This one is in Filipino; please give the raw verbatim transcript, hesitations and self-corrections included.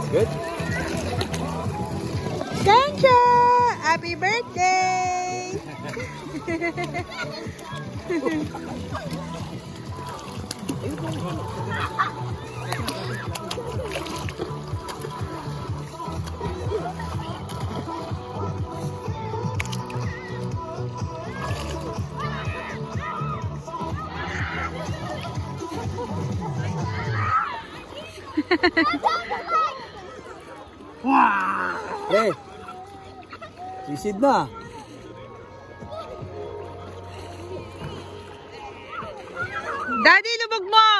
Good. Sancha! Happy birthday! Wow! Eh, sisid na. Daddy, lubog mo!